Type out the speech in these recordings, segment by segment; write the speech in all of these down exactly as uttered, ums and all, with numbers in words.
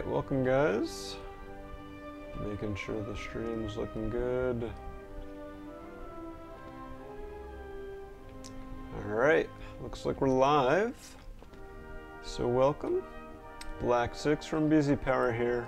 Alright, welcome guys. Making sure the stream's looking good. Alright, looks like we're live. So welcome. Black Six from Busy Power here.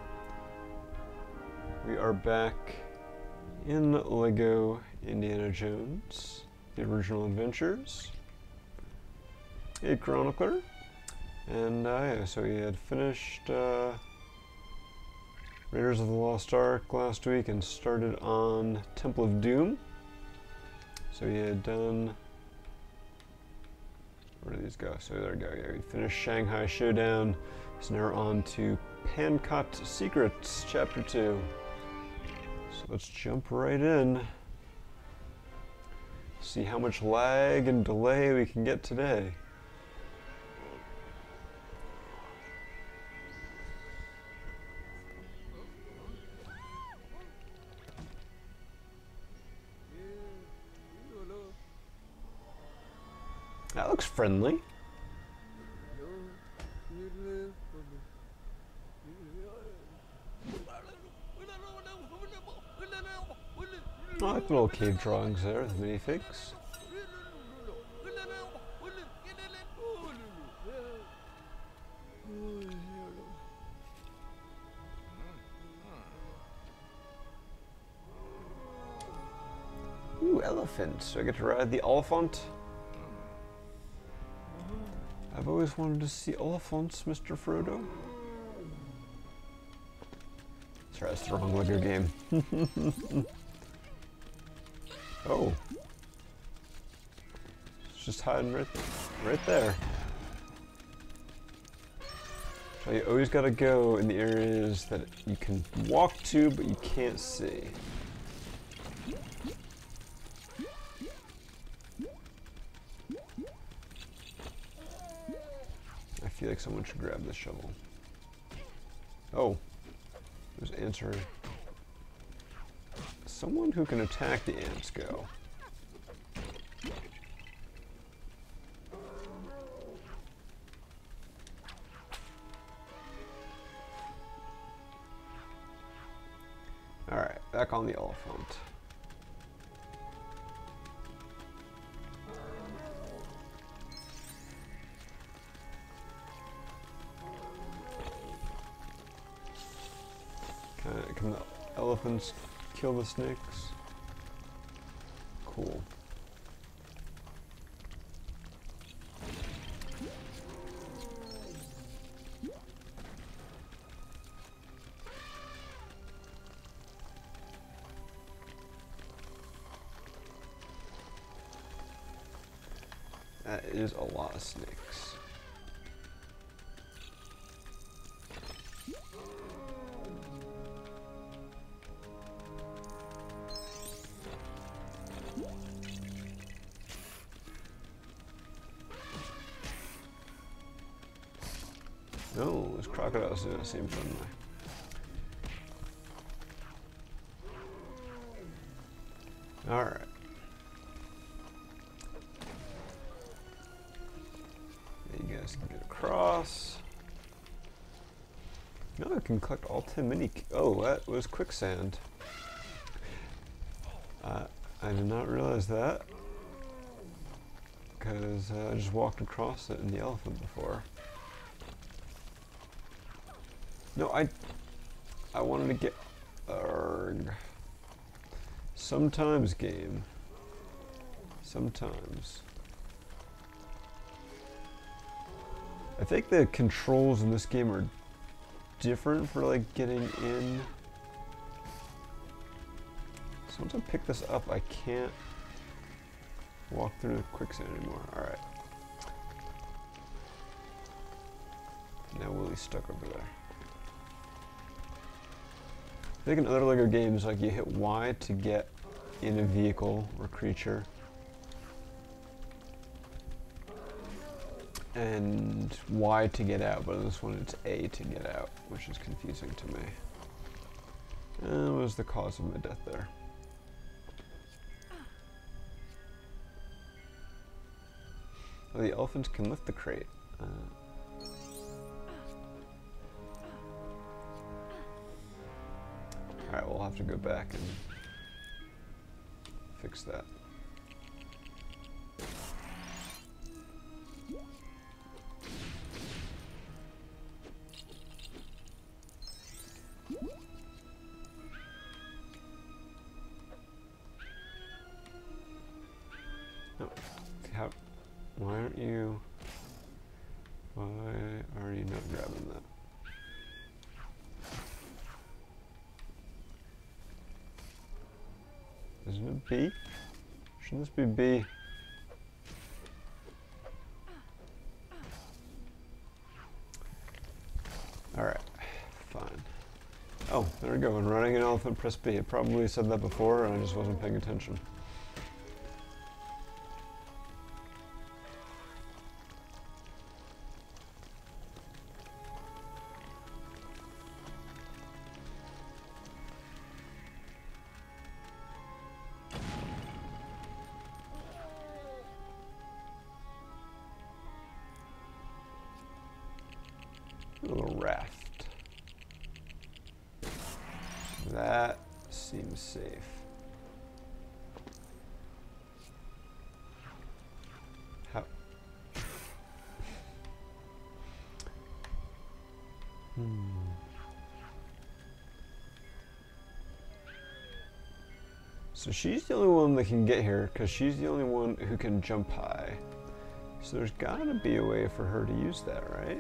We are back in LEGO Indiana Jones, The Original Adventures. Hey Chronicler. And uh, yeah, so we had finished uh, Raiders of the Lost Ark last week and started on Temple of Doom. So we had done, where do these go? So there we go, yeah, we finished Shanghai Showdown. So now we're on to Pankot Secrets, Chapter two. So let's jump right in. See how much lag and delay we can get today. That looks friendly. I like the little cave drawings there, the minifigs. Ooh, elephant. So I get to ride the elephant. I've always wanted to see elephants, Mister Frodo. Sorry, that's the wrong LEGO game. Oh. It's just hiding right, right there. So you always gotta go in the areas that you can walk to, but you can't see. I feel like someone should grab this shovel. Oh, there's answer. Someone who can attack the ants go. Alright, back on the elephant. Can, can the elephants kill the snakes? Cool. That is a lot of snakes. No, those crocodiles do not seem friendly. Alright. You guys can get across. No, I can collect all ten mini. Oh, that was quicksand. Uh, I did not realize that. Because uh, I just walked across it in the elephant before. No, I, I wanted to get, argh. Sometimes game, sometimes. I think the controls in this game are different for like getting in. So once I pick this up, I can't walk through the quicksand anymore. All right. Now Willie's stuck over there. I think in other LEGO games, like you hit Y to get in a vehicle or creature, and Y to get out, but in this one it's A to get out, which is confusing to me. And what was the cause of my death there? Oh, the elephants can lift the crate. Uh, have to go back and fix that. No. How, why aren't you... Why are you not grabbing that? Isn't it B? Shouldn't this be B? Alright, fine. Oh, there we go. When running an elephant, press B. It probably said that before and I just wasn't paying attention. A little raft. That seems safe. How? Hmm. So she's the only one that can get here because she's the only one who can jump high. So there's gotta be a way for her to use that, right?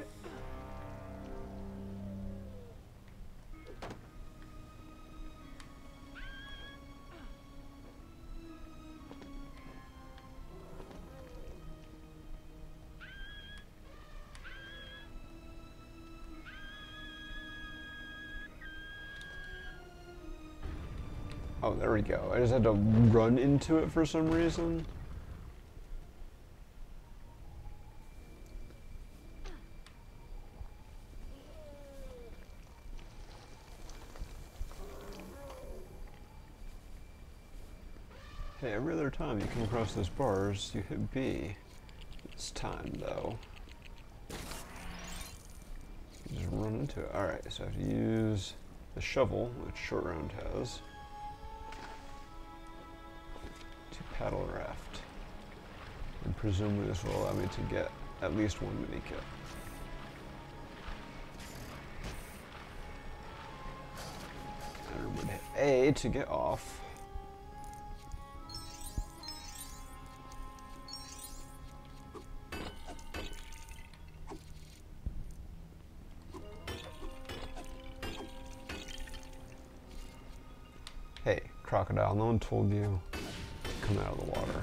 Oh, there we go. I just had to run into it for some reason. Hey, every other time you come across those bars, you hit B. This time, though, you just run into it. Alright, so I have to use the shovel, which Short Round has, to paddle a raft. And presumably this will allow me to get at least one mini kit. I would hit A to get off. Hey, crocodile, no one told you to come out of the water.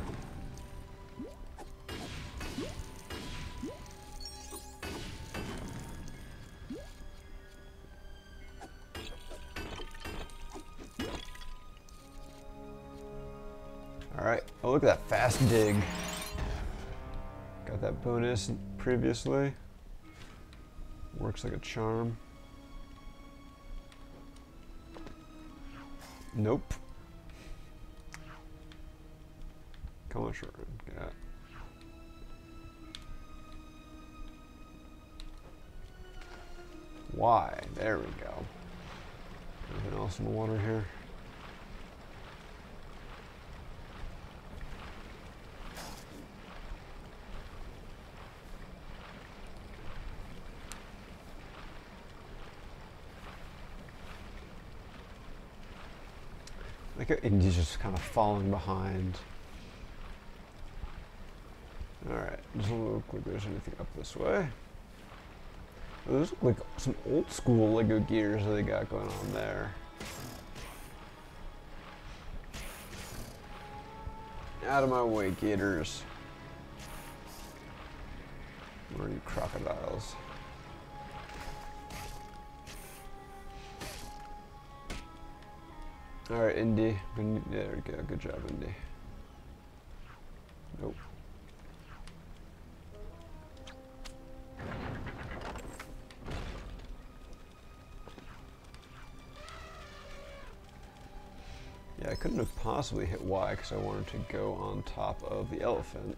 Alright, oh look at that fast dig. Got that bonus previously. Works like a charm. Nope. Come on, Short Round. Get out. Why? There we go. Anything else in the water here? Like Indy's just kind of falling behind. Alright, doesn't look like there's anything up this way. Those look like some old school Lego gears that they got going on there. Out of my way, gators. Where are you, crocodiles? Alright, Indy. There we go. Good job, Indy. Nope. Yeah, I couldn't have possibly hit Y because I wanted to go on top of the elephant.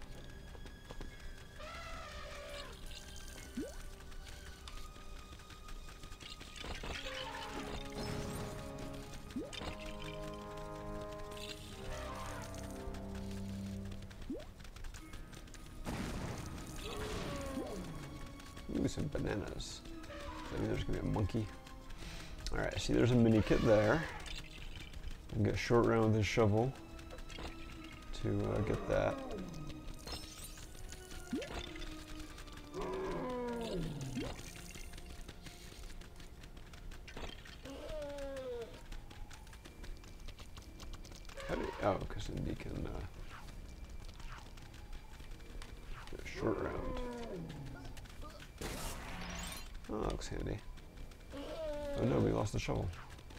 Ooh, some bananas. I mean, there's gonna be a monkey. All right, see, there's a mini kit there. And get a short round with this shovel to uh, get that. How do you, oh, because Indy can uh, get a short round. Oh, that looks handy. Oh no, we lost the shovel.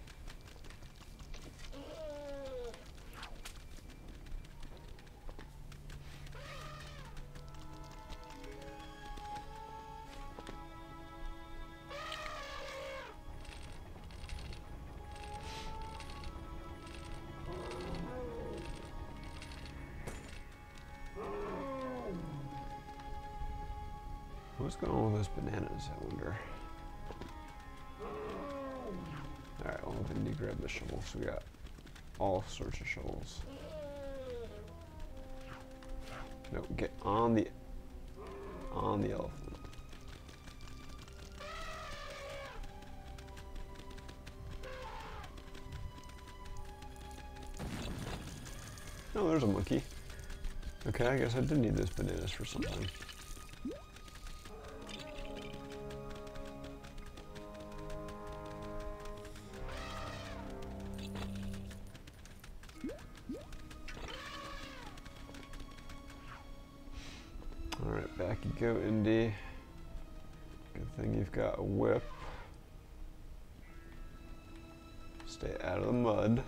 What's going on with those bananas, I wonder? Alright, well, then you grab the shovel, so we got all sorts of shovels. No, get on the, on the elephant. Oh, there's a monkey. Okay, I guess I did need those bananas for something. Alright, back you go, Indy. Good thing you've got a whip. Stay out of the mud.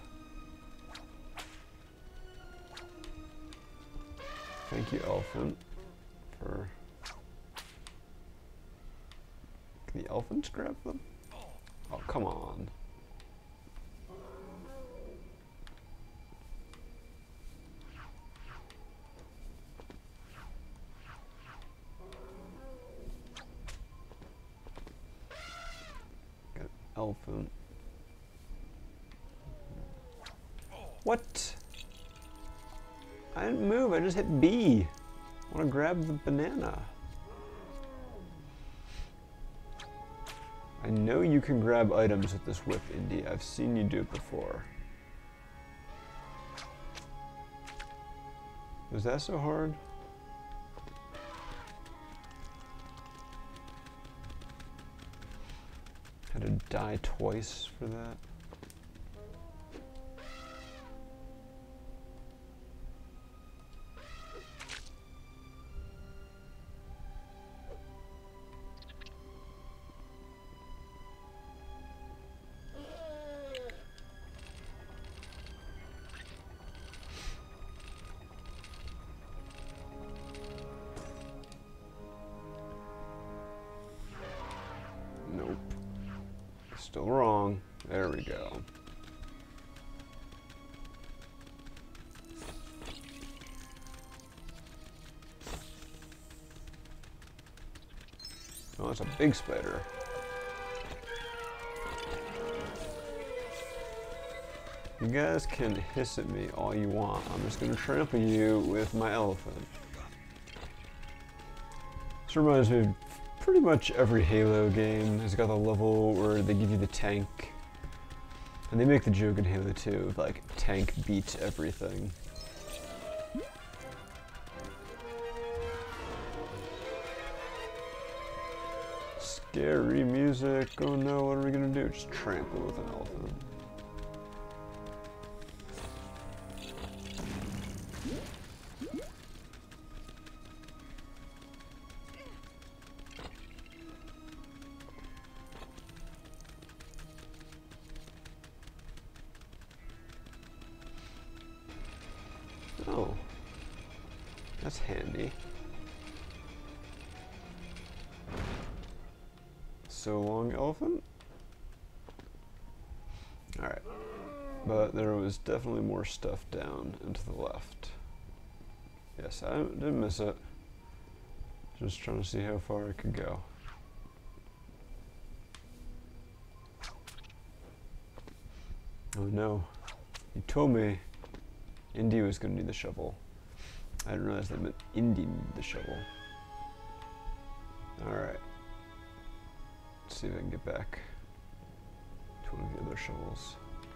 Thank you, elephant, for... Can the elephants grab them? Oh, come on. Got an elephant. What? I didn't move, I just hit B. I want to grab the banana. I know you can grab items with this whip, Indy. I've seen you do it before. Was that so hard? Had to die twice for that. Nope. Still wrong. There we go. Oh, that's a big spider. You guys can hiss at me all you want. I'm just gonna trample you with my elephant. This reminds me of pretty much every Halo game has got the level where they give you the tank. And they make the joke in Halo two of like, tank beats everything. Scary music, oh no, what are we gonna do? Just trample with an elephant. Oh, that's handy. So long, elephant? Alright, but there was definitely more stuff down and to the left. Yes, I didn't miss it. Just trying to see how far I could go. Oh no, you told me Indy was going to need the shovel. I didn't realize that meant Indy needed the shovel. Alright. see if I can get back to one of the other shovels.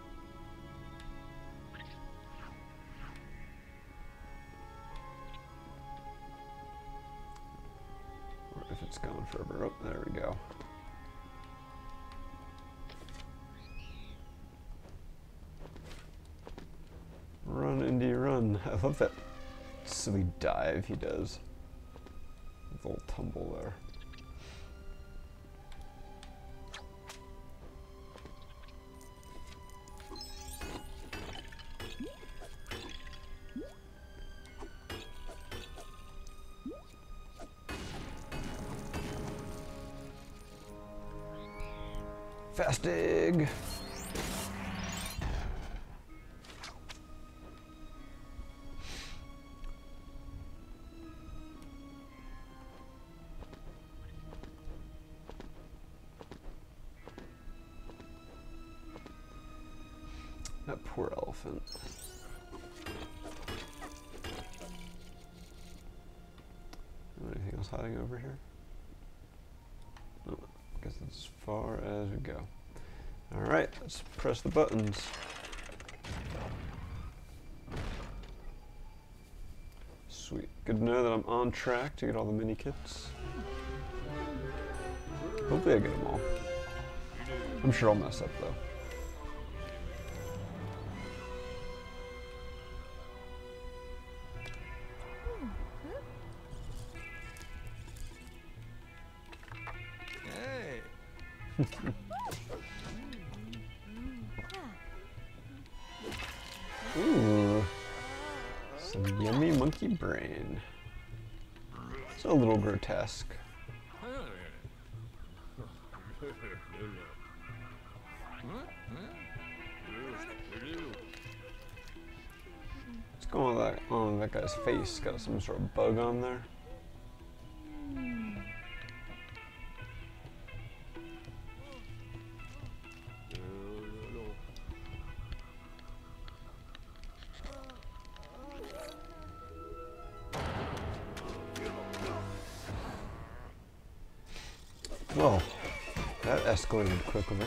Or if it's gone forever. Oh, there we go. Run, Indy, run. I love that silly dive he does. The little tumble there. Fast dig! That poor elephant. Anything else hiding over here? No, I guess that's as far as we go. Alright, let's press the buttons. Sweet. Good to know that I'm on track to get all the mini kits. Hopefully I get them all. I'm sure I'll mess up though. Ooh, some yummy monkey brain. It's a little grotesque. What's going on with that, on with that guy's face? Got some sort of bug on there? Whoa, that escalated quickly.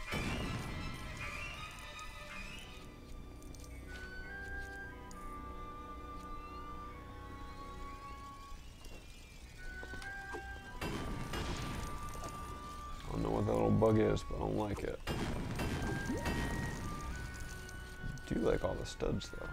I don't know what that little bug is, but I don't like it. I do like all the studs though.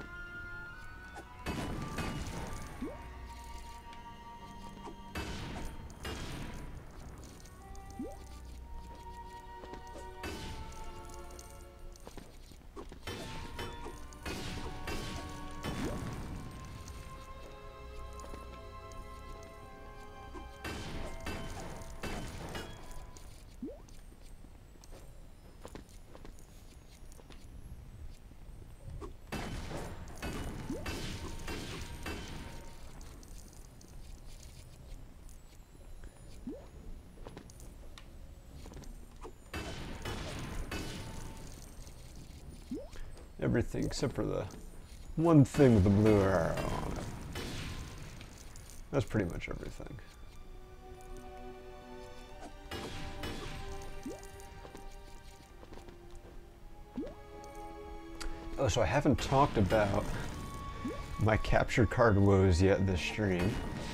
Everything except for the one thing with the blue arrow on it. That's pretty much everything. Oh, so I haven't talked about my captured card woes yet this stream.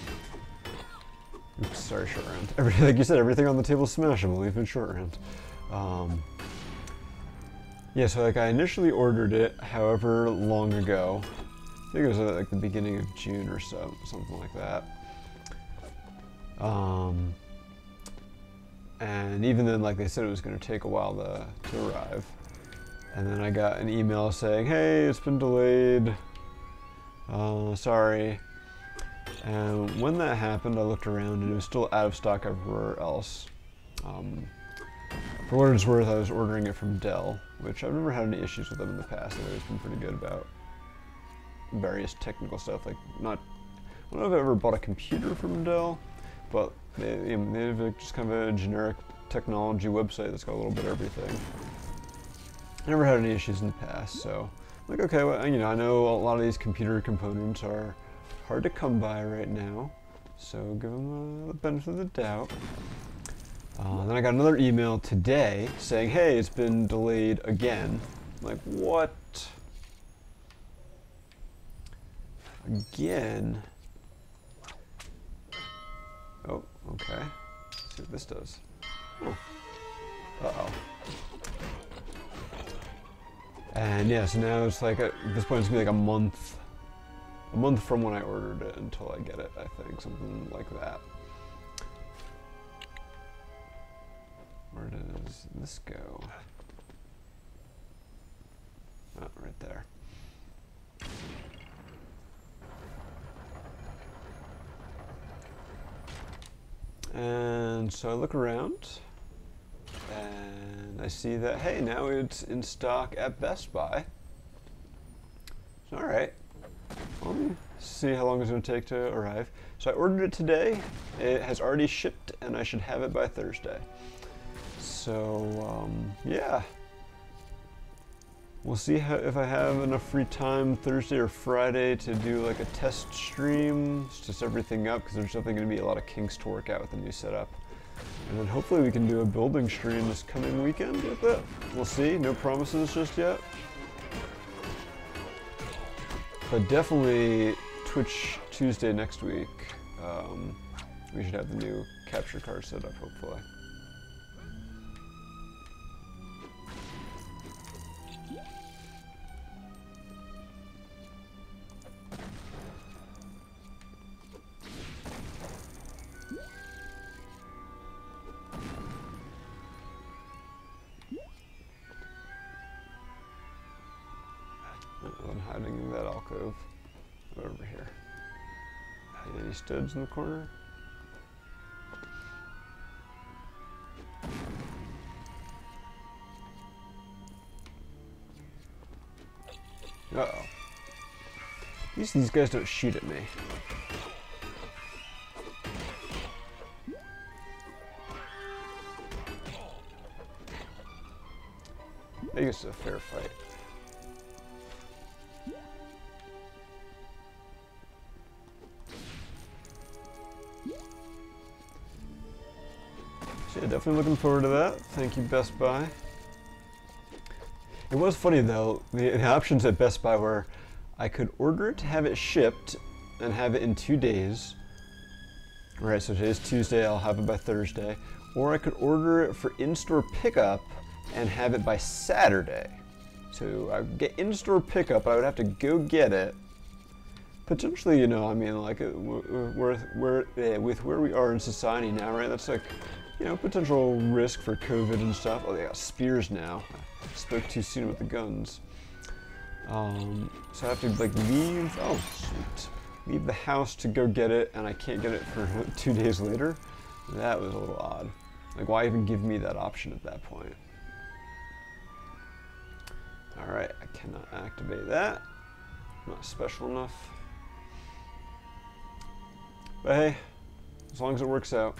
Oops, sorry, short round. Every, like you said, everything on the table is smashable, even short round. Um, Yeah, so like I initially ordered it however long ago. I think it was at like the beginning of June or so, something like that. Um, and even then, like they said, it was going to take a while to, to arrive. And then I got an email saying, hey, it's been delayed. Uh, sorry. And when that happened, I looked around and it was still out of stock everywhere else. Um, For what it's worth, I was ordering it from Dell, which I've never had any issues with them in the past. They've always been pretty good about various technical stuff. Like, not, I don't know if I've ever bought a computer from Dell, but they, you know, they have like just kind of a generic technology website that's got a little bit of everything. I never had any issues in the past, so I'm like, okay, well, you know, I know a lot of these computer components are hard to come by right now, so give them uh, the benefit of the doubt. Uh, then I got another email today saying, hey, it's been delayed again. I'm like, what? Again? Oh, okay. Let's see what this does. Oh. Uh-oh. And yeah, so now it's like, at this point it's gonna be like a month, a month from when I ordered it until I get it, I think, something like that. Where does this go? Oh, right there. And so I look around, and I see that, hey, now it's in stock at Best Buy. So, all right, let me see how long it's going to take to arrive. So I ordered it today. It has already shipped, and I should have it by Thursday. So, um, yeah. We'll see how, if I have enough free time Thursday or Friday to do like a test stream, just everything up, because there's definitely going to be a lot of kinks to work out with the new setup. And then hopefully we can do a building stream this coming weekend with it. We'll see, no promises just yet. But definitely Twitch Tuesday next week, um, we should have the new capture card set up, hopefully. I'm hiding in that alcove over here. Any studs in the corner? Uh-oh. At least these guys don't shoot at me. I think it's a fair fight. So yeah, definitely looking forward to that. Thank you, Best Buy. It was funny though, the, the options at Best Buy were I could order it to have it shipped and have it in two days. Right, so today's Tuesday, I'll have it by Thursday. Or I could order it for in-store pickup and have it by Saturday. So I would get in-store pickup, but I would have to go get it. Potentially, you know, I mean, like, we're, we're, we're, with where we are in society now, right, that's like, you know, potential risk for COVID and stuff. Oh, they got spears now. I spoke too soon with the guns. Um, so I have to, like, leave, oh, sweet. Leave the house to go get it, and I can't get it for two days later. That was a little odd. Like, why even give me that option at that point? Alright, I cannot activate that. Not special enough. But hey, as long as it works out.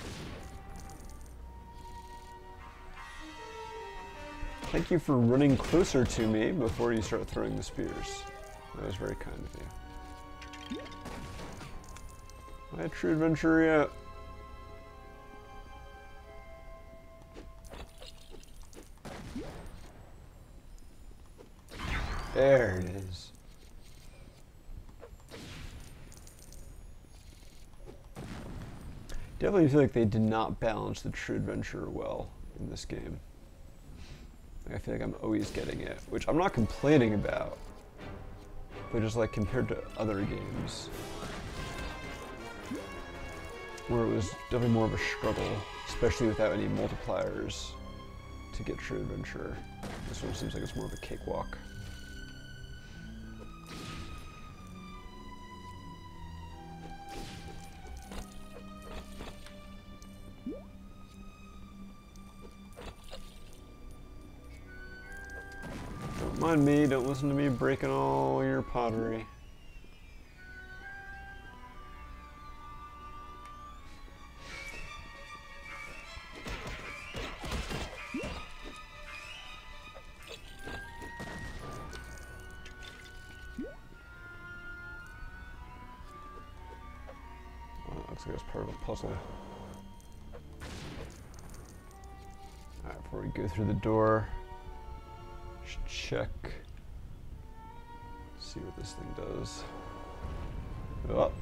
Thank you for running closer to me before you start throwing the spears. That was very kind of you. My true adventure yet. There it is. Definitely feel like they did not balance the true adventure well in this game. I feel like I'm always getting it, which I'm not complaining about, but just like compared to other games where it was definitely more of a struggle, especially without any multipliers to get true adventure. This one seems like it's more of a cakewalk. Don't mind me, don't listen to me breaking all your pottery. Looks like it's part of a puzzle. Alright, before we go through the door, just check. See what this thing does. Oh.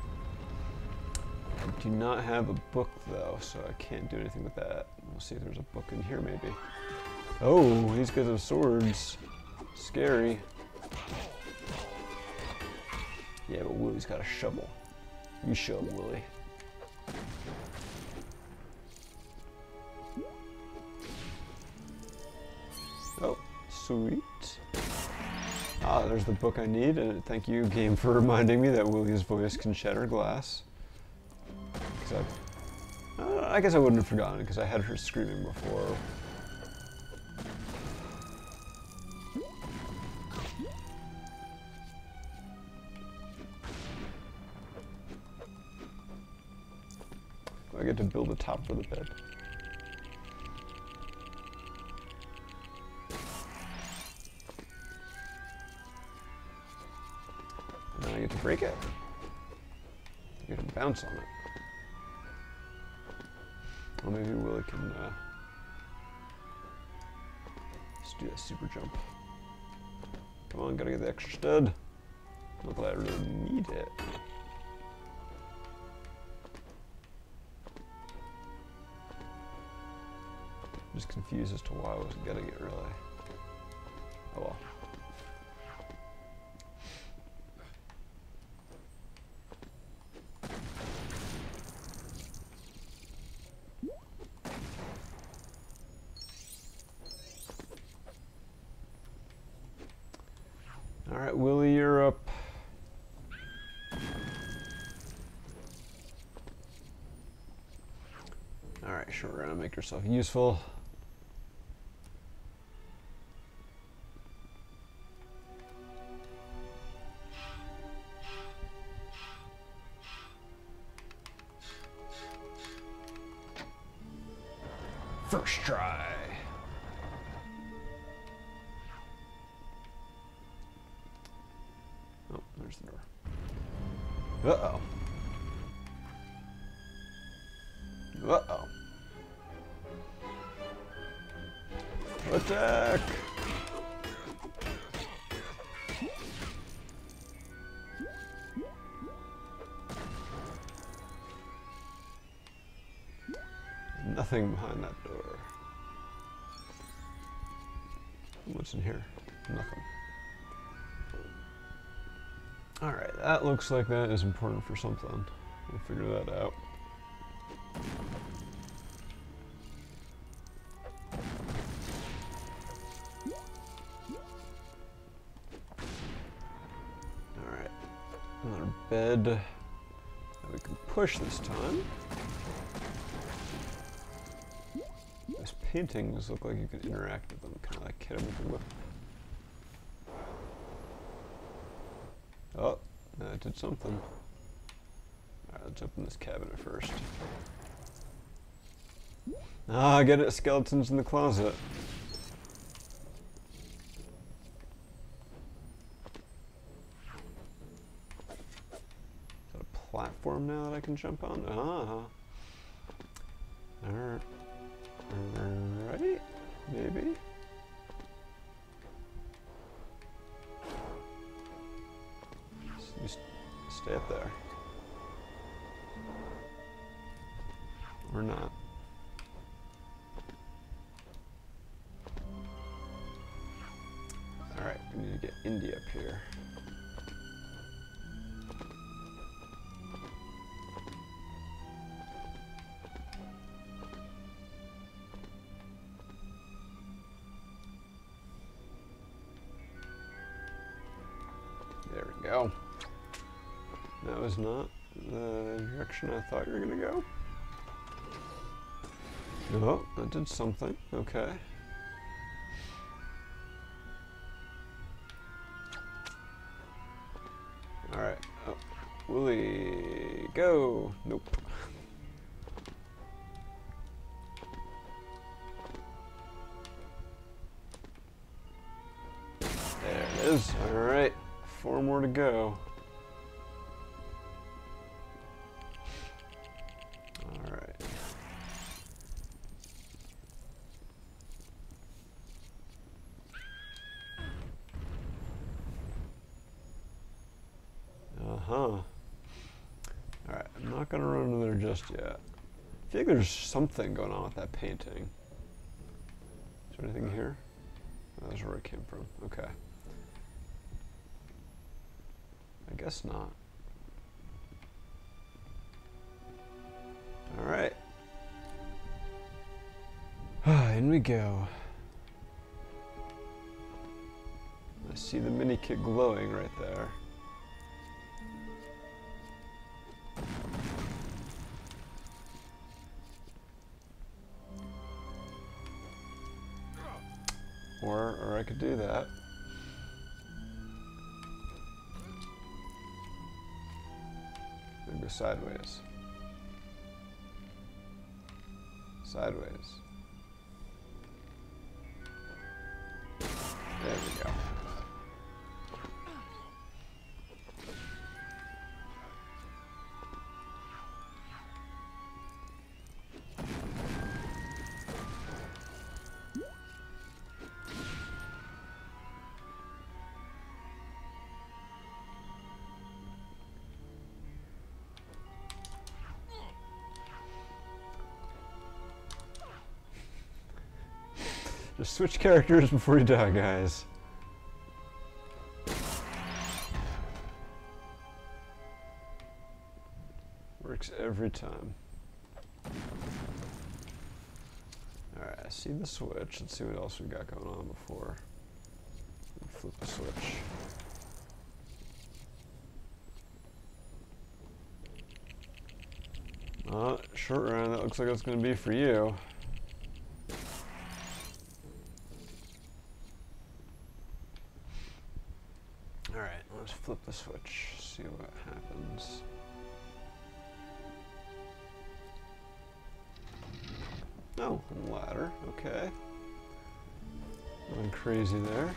I do not have a book though, so I can't do anything with that. We'll see if there's a book in here maybe. Oh, these guys have swords. Scary. Yeah, but Willie's got a shovel. You show him, Willie. Oh, sweet. Ah, there's the book I need, and thank you, game, for reminding me that Willie's voice can shatter glass. Cause I, uh, I guess I wouldn't have forgotten because I had her screaming before. I get to build a top for the bed. And then I get to break it. I get to bounce on it. Or maybe Willie can uh, just do a super jump. Come on, gotta get the extra stud. Not that I really need it. I'm just confused as to why I wasn't getting it really. Oh well. Alright, Willie, you're up. Alright, sure, we're gonna make yourself useful. First try. Oh, there's the door. Uh-oh. Uh-oh. Attack! Nothing behind that door. What's in here? Nothing. Alright, that looks like that is important for something. We'll figure that out. Alright, another bed that we can push this time. These paintings look like you can interact with them, kind of like hit them with a whip. Oh, that did something. Alright, let's open this cabinet first. Ah, get it, skeletons in the closet. Is that a platform now that I can jump on? Ah. Alright. Alright, maybe. Just stay up there. Or not. Alright, we need to get Indy up here. There we go. That was not the direction I thought you were gonna go. Oh, that did something. Okay. Alright. Oh. Willie, go! Nope. There it is. Alright. Four more to go. Alright. just yet. I feel like there's something going on with that painting. Is there anything here? Oh, that's where it came from. Okay. I guess not. Alright. In we go. I see the mini kit glowing right there. Or, or I could do that. And go sideways. Sideways. There we go. Just switch characters before you die, guys. Works every time. Alright, I see the switch. Let's see what else we got going on before we flip the switch. Uh, short round, that looks like it's going to be for you. Alright, let's flip the switch, see what happens. Oh, ladder, okay. Nothing crazy there.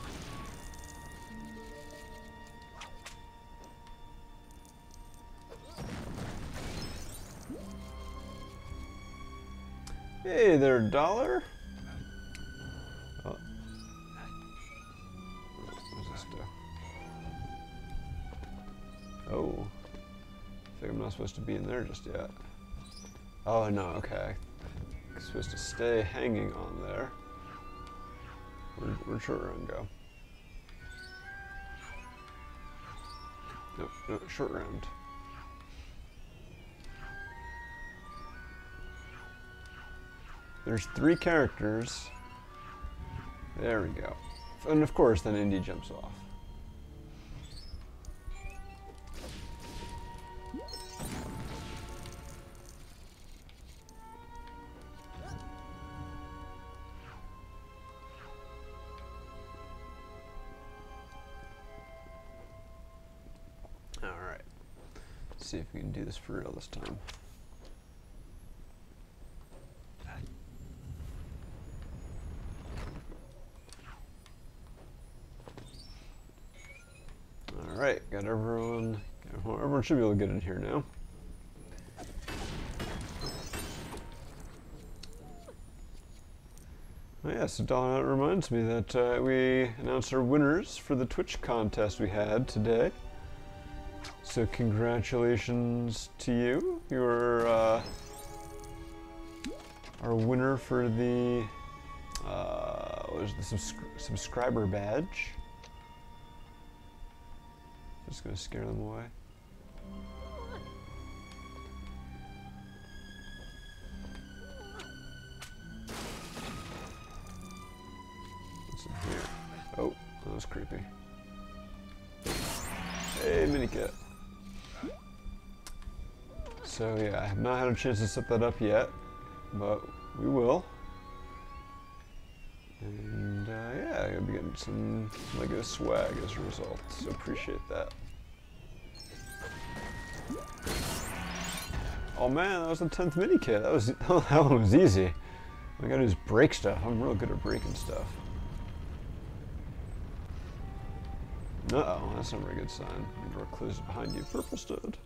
Hey there, dollar. Oh. What does this do? Oh. I think I'm not supposed to be in there just yet. Oh no, okay. I'm supposed to stay hanging on there. Where, where'd short round go? Nope, no, short round. There's three characters. There we go. And of course, then Indy jumps off. All right. Let's see if we can do this for real this time. Alright, got everyone, everyone should be able to get in here now. Oh yeah, so Donna, it reminds me that uh, we announced our winners for the Twitch contest we had today. So congratulations to you. You're uh, our winner for the, uh, what was the subscri subscriber badge. Just gonna scare them away. What's in here? Oh, that was creepy. Hey, minikit. So yeah, I have not had a chance to set that up yet, but we will. And uh, yeah, I'm gonna be getting some Lego swag as a result, so appreciate that. Oh man, that was the tenth mini kit. That was that one was easy. All I gotta do is break stuff. I'm real good at breaking stuff. Uh oh, that's not a very good sign. The door closes behind you. Purple stood.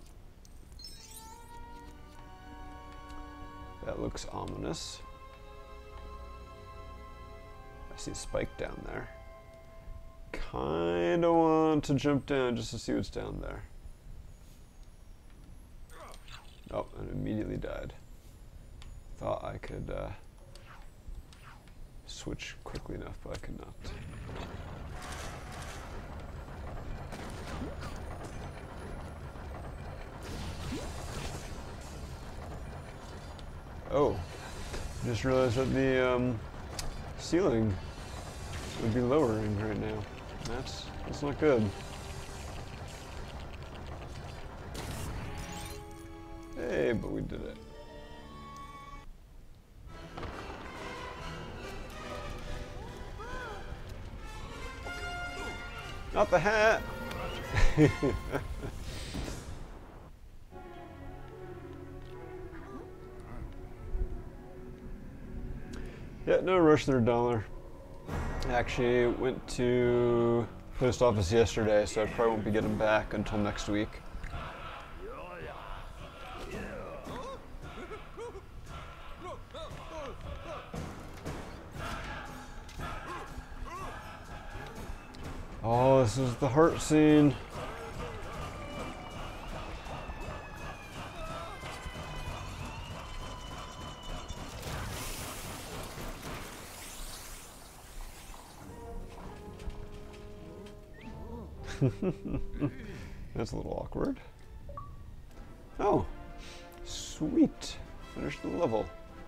That looks ominous. I see a spike down there. Kinda want to jump down just to see what's down there. Oh, and immediately died. Thought I could uh, switch quickly enough, but I could not. Oh, just realized that the um, ceiling would be lowering right now. That's that's not good. Hey, but we did it. Not the hat! Yeah, no rush there, dollar. Actually, went to post office yesterday, so I probably won't be getting back until next week. Oh, this is the heart scene. That's a little awkward. Oh, sweet. Finished the level.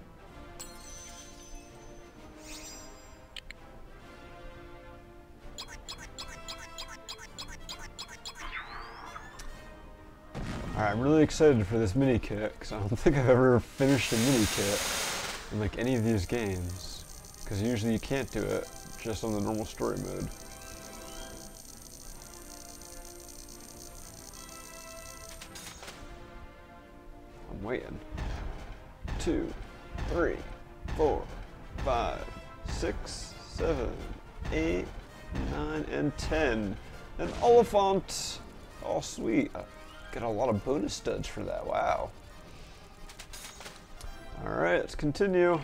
Alright, I'm really excited for this mini kit, because I don't think I've ever finished a mini kit in like any of these games. Because usually you can't do it just on the normal story mode. I'm waiting. Two, three, four, five, six, seven, eight, nine, and ten. An Oliphant! Oh, sweet. I got a lot of bonus studs for that. Wow. Alright, let's continue.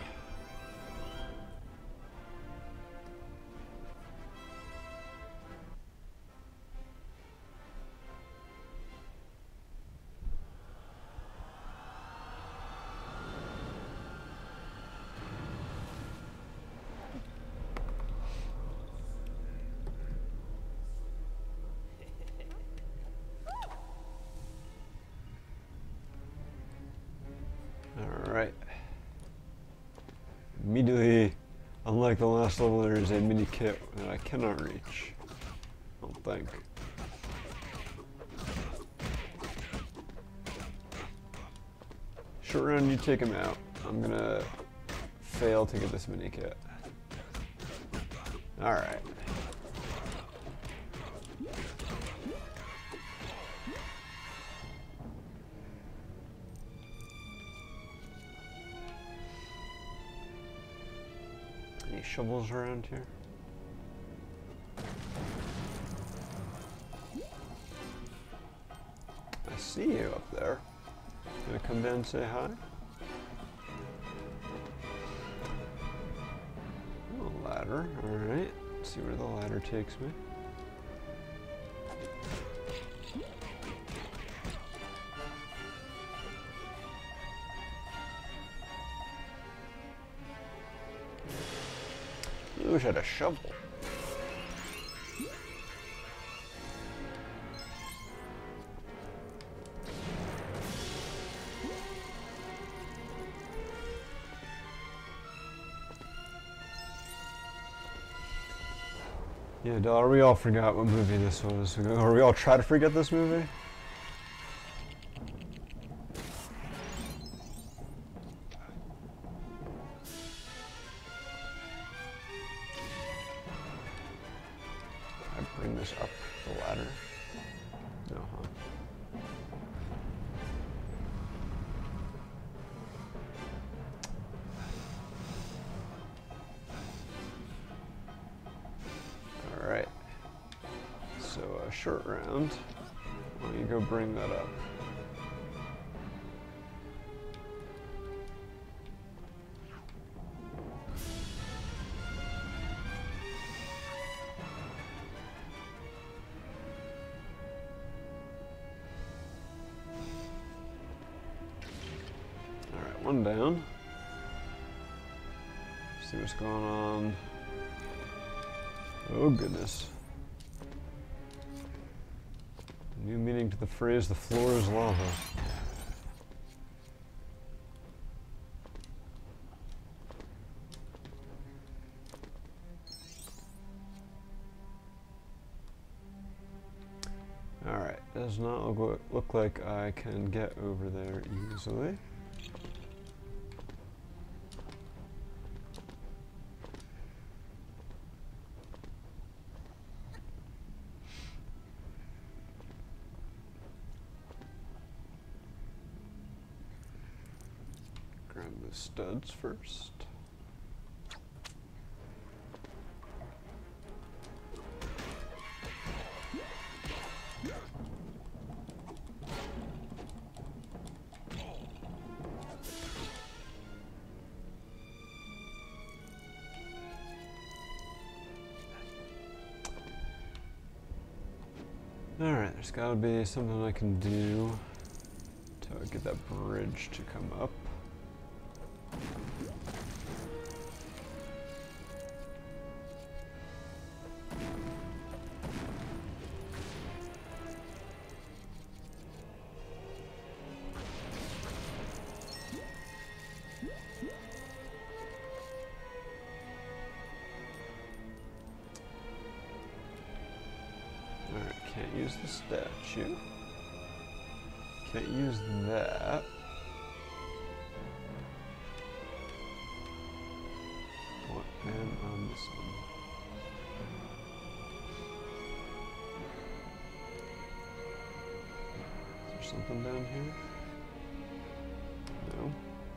Alright. Immediately, unlike the last level, there is a mini kit that I cannot reach. I don't think. Short round, you take him out. I'm gonna fail to get this mini kit. Alright. Any shovels around here? I see you up there. Gonna come down and say hi? A ladder, alright. Let's see where the ladder takes me. I wish I had a shovel. Yeah, Dollar, we all forgot what movie this was. Or we all try to forget this movie? I bring this up the ladder? No, huh? Alright. So, a uh, short round. Why don't you go bring that up? one down. See what's going on. Oh goodness. New meaning to the phrase, the floor is lava. Alright, does not look, look like I can get over there easily. Grab the studs first. Alright, there's gotta be something I can do to get that bridge to come up. Can't use the statue. Can't use that. What am I missing? Is there something down here? No.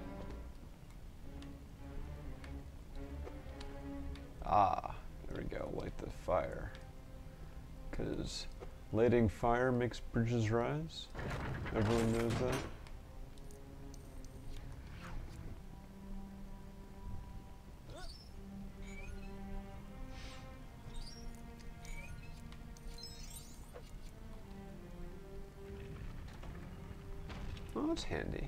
Ah, there we go. Light the fire. Because lighting fire makes bridges rise. Everyone knows that. Oh, that's handy.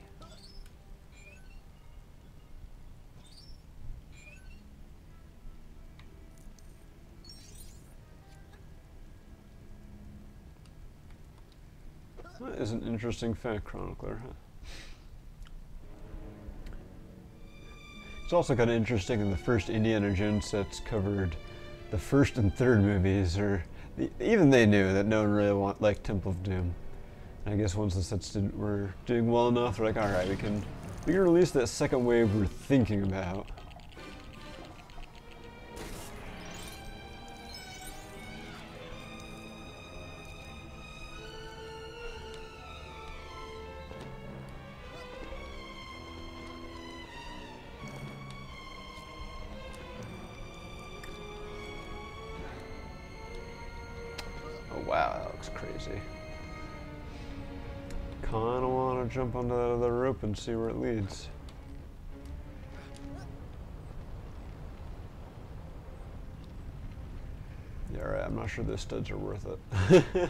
That is an interesting fact, Chronicler, huh? It's also kind of interesting in the first Indiana Jones sets covered the first and third movies, or the, even they knew that no one really want, liked Temple of Doom. And I guess once the sets did, were doing well enough, they're like, all right, we can we can release that second wave we're thinking about. Wow, that looks crazy. Kinda wanna jump onto that other rope and see where it leads. Yeah, right, I'm not sure those studs are worth it.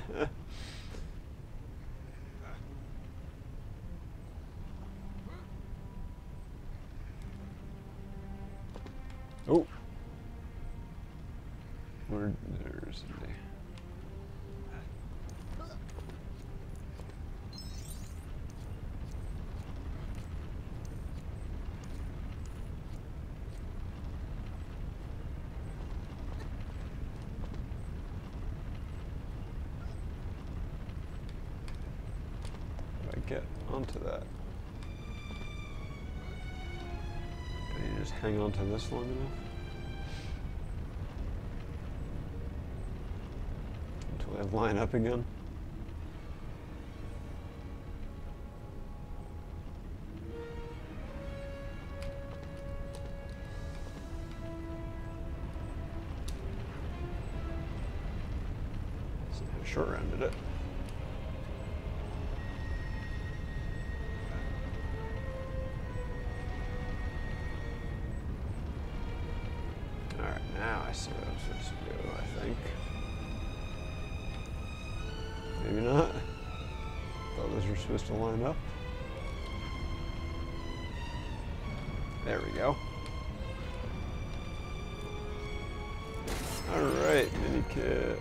Oh! Where, there's the... Get onto that. Can you just hang on to this long enough? Until I line up again? So I short-rounded it. Now I see what I'm supposed to do, I think. Maybe not. Thought those were supposed to line up. There we go. Alright, mini kit.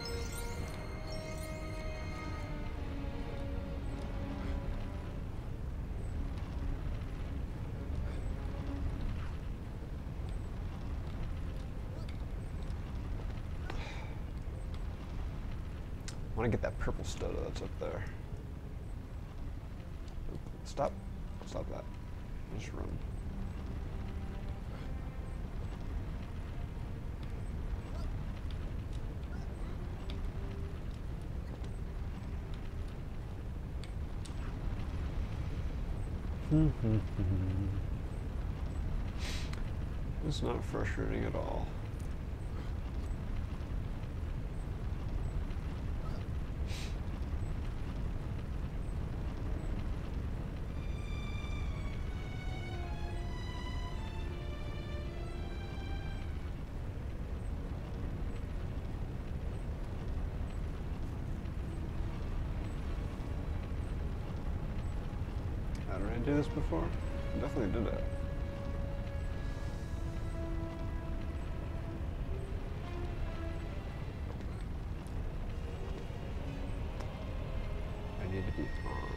I want to get that purple stud that's up there. Stop. Stop that. Just run. It's not frustrating at all. Did I do this before? I definitely did it. I need to be on.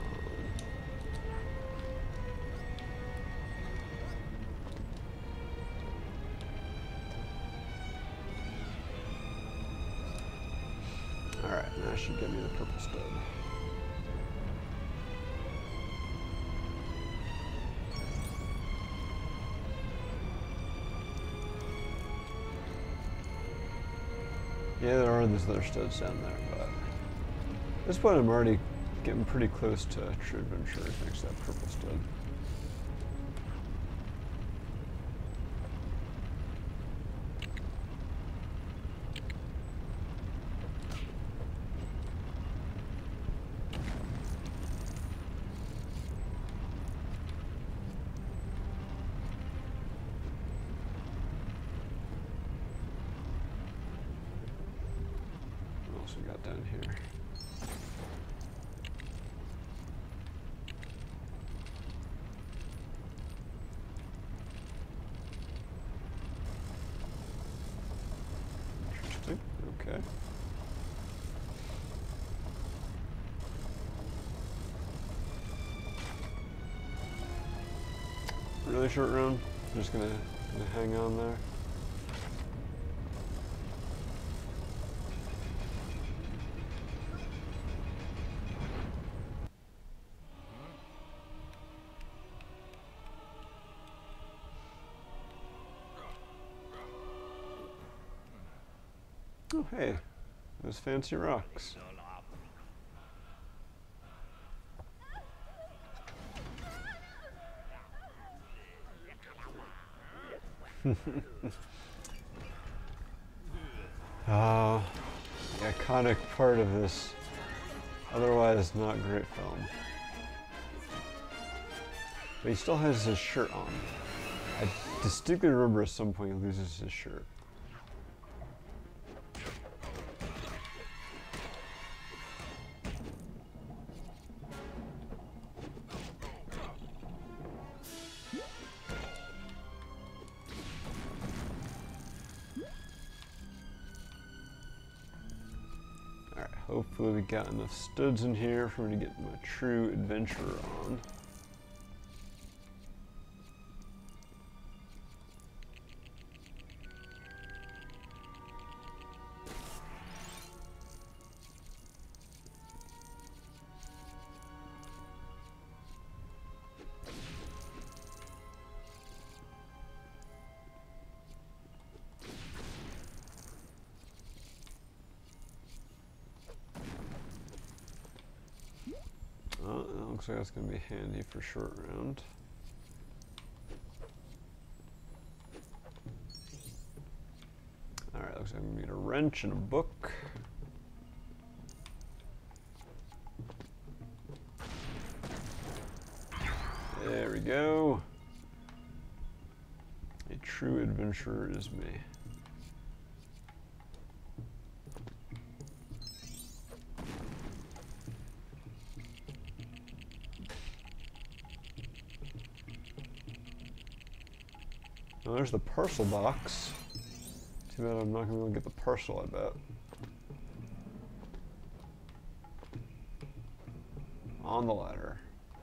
Alright, now that should get me the purple stud. Yeah, there are these other studs down there, but at this point I'm already getting pretty close to True Adventure thanks to that purple stud. What else we got down here? Interesting. Okay. Really short round. I'm just gonna, gonna hang on there. Oh, hey, those fancy rocks. Ah, the iconic part of this otherwise not great film. But he still has his shirt on. I distinctly remember at some point he loses his shirt. Hopefully we got enough studs in here for me to get my True Adventurer on. Oh, that looks like that's going to be handy for short round. Alright, looks like I'm going to need a wrench and a book. There we go. A True Adventurer is me. Oh, there's the parcel box. Too bad I'm not gonna be able to get the parcel, I bet. On the ladder.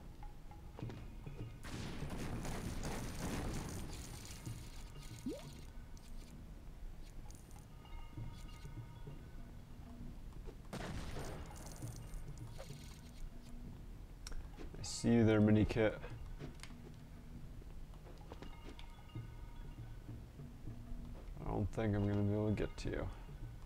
I see you there, Mini Kit. I don't think I'm gonna be able to get to you.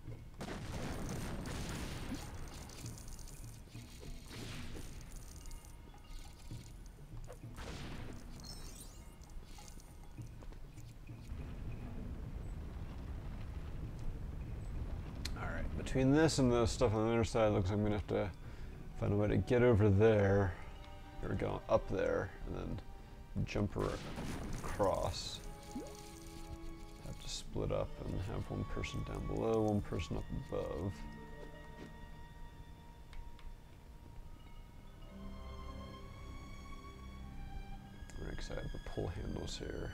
Alright, between this and the stuff on the other side, looks like I'm gonna have to find a way to get over there. Or go up there, and then jump across. Have to split up and have one person down below, one person up above. Very excited for pull handles here.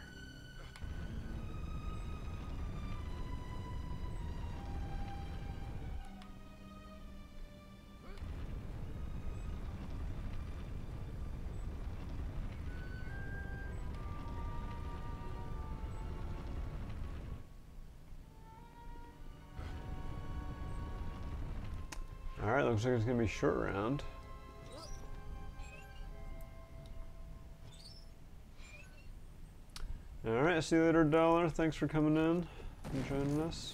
Alright, looks like it's gonna be a short round. Alright, see you later, Dollar. Thanks for coming in and joining us.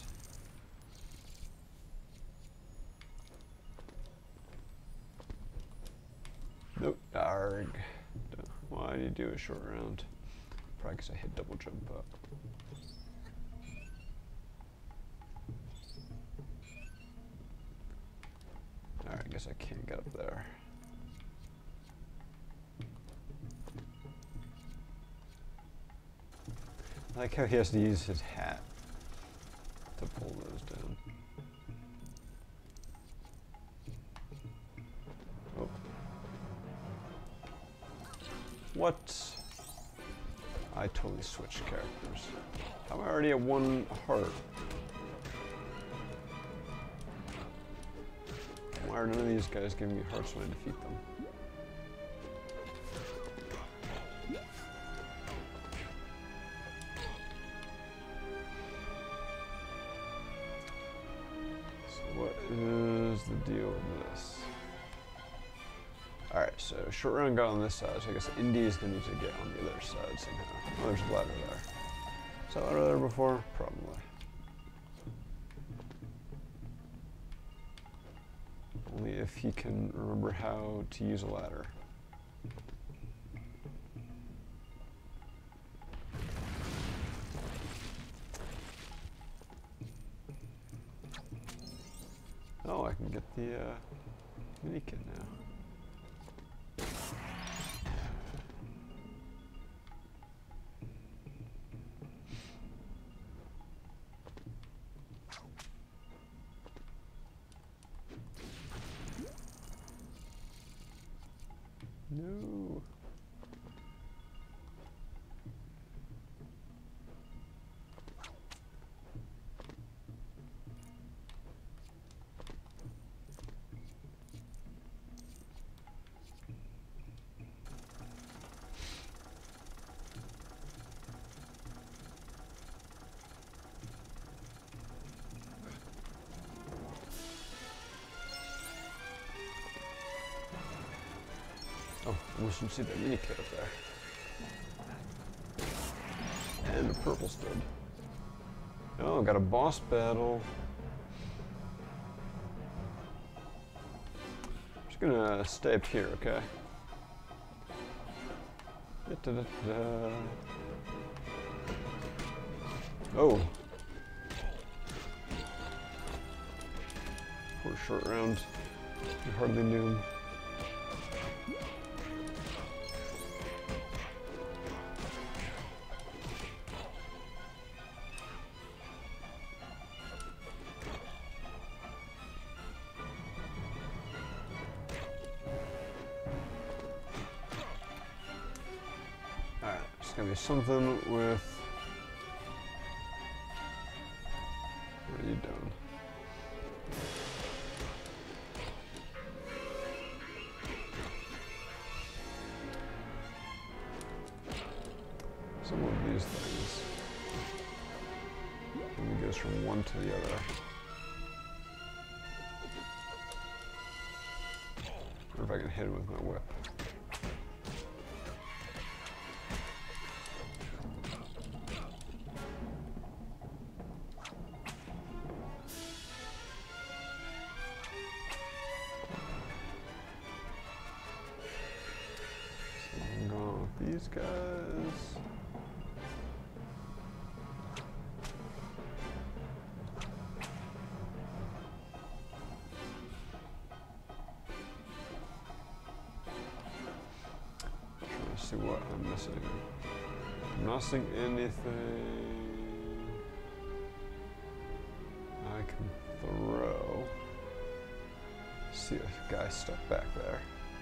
Nope, arg. Why do you do a short round? Probably because I hit double jump up. Alright, I guess I can't get up there. I like how he has to use his hat to pull those down. Oh. What? I totally switched characters. How am I already at one heart? Why are none of these guys giving me hearts when I defeat them? So what is the deal with this? Alright, so short round got on this side, so I guess Indy is going to need to get on the other side somehow. Oh, there's a ladder there. Is that ladder there before? Probably. Only if he can remember how to use a ladder. Oh, I can get the uh, mini kit now. No. Oh, I wish you'd see that mini kit up there. And a purple stud. Oh, got a boss battle. I'm just gonna stay up here, okay? Da, da, da. Oh. Poor short round. You hardly knew him. Alright, it's gonna be something with these things. And it goes from one to the other. Or if I can hit him with my whip. So I'm going with these guys. See what I'm missing. I'm not seeing anything I can throw. See a guy stuck back there.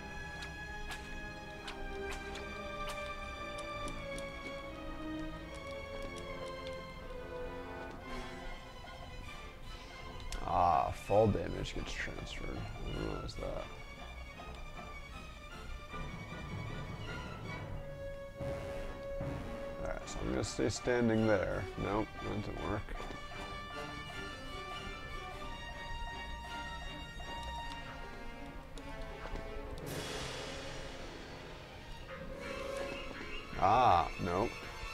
Ah, fall damage gets transferred. I didn't realize that. So I'm gonna stay standing there. Nope, that didn't work. Ah, nope.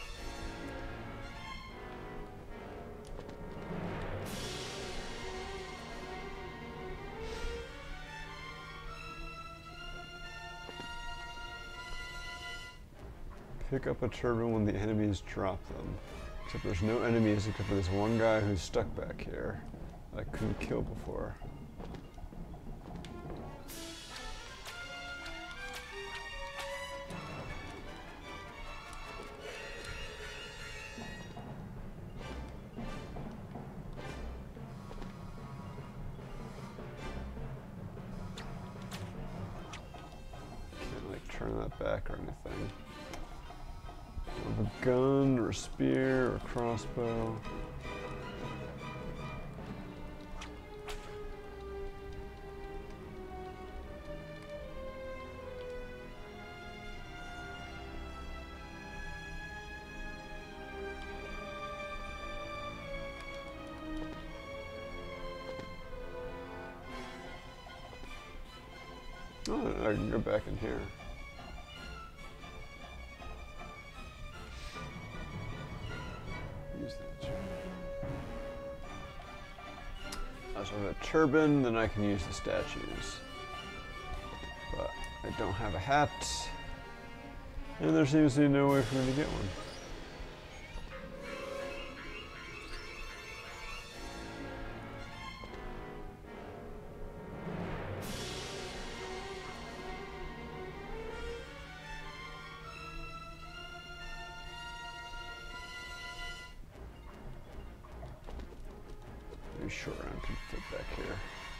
Pick up a turban when the enemies drop them. Except there's no enemies except for this one guy who's stuck back here that I couldn't kill before. Can't like turn that back or anything. A gun, or a spear, or a crossbow. Oh, I can go back in here. So I have a turban, then I can use the statues. But I don't have a hat. And there seems to be no way for me to get one. Maybe short round can fit back here.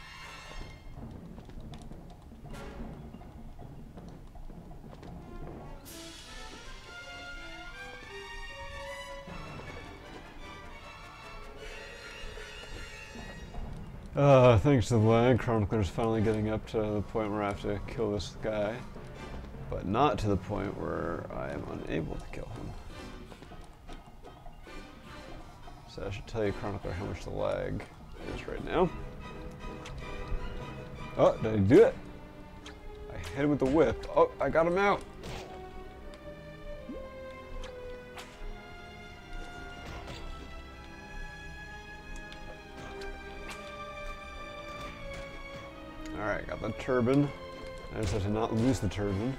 Uh, thanks to the lag, Chronicler's finally getting up to the point where I have to kill this guy, but not to the point where I am unable to kill him. So I should tell you, Chronicler, how much the lag is right now. Oh, did I do it? I hit him with the whip. Oh, I got him out. Alright, got the turban. I just have to not lose the turban.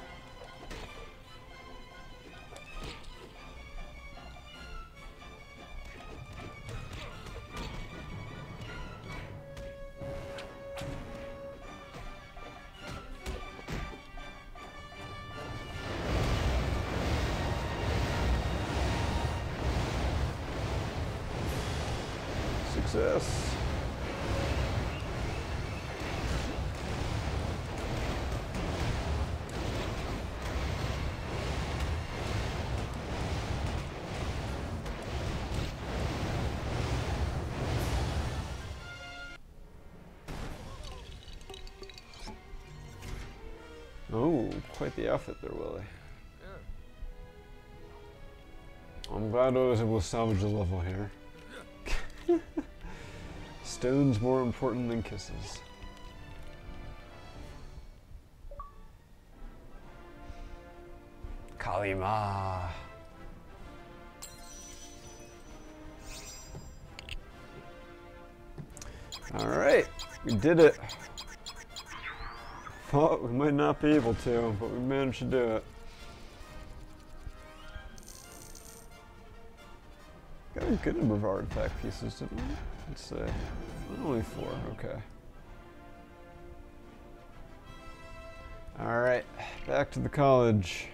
Success. Oh, quite the outfit there, Willie. I'm glad I was able to salvage the level here. Stone's more important than kisses. Kalima. Alright, we did it. Thought we might not be able to, but we managed to do it. Got a good number of artifact pieces, didn't we? Let's see. Only four, okay. Alright, back to the college.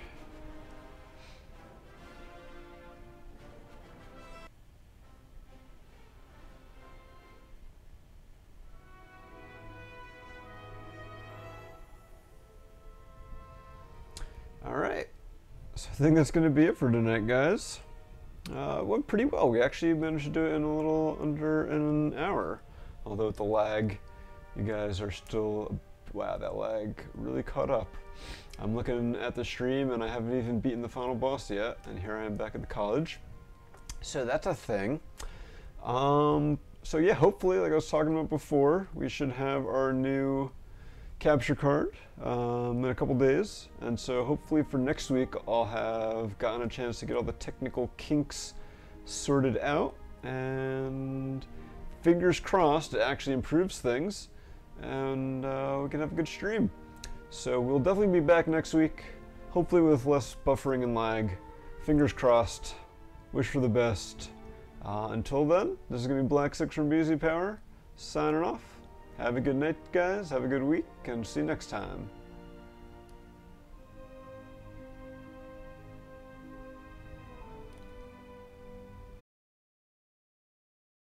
Alright, so I think that's going to be it for tonight, guys. Uh, it went pretty well. We actually managed to do it in a little under an hour. Although with the lag, you guys are still, wow, that lag really caught up. I'm looking at the stream and I haven't even beaten the final boss yet, and here I am back at the college. So that's a thing. Um, so yeah, hopefully, like I was talking about before, we should have our new capture card um, in a couple days, and so hopefully for next week I'll have gotten a chance to get all the technical kinks sorted out, and fingers crossed it actually improves things, and uh, we can have a good stream. So we'll definitely be back next week, hopefully with less buffering and lag. Fingers crossed. Wish for the best. Uh, until then, this is going to be Black Six from B Z Power, signing off. Have a good night, guys. Have a good week, and see you next time.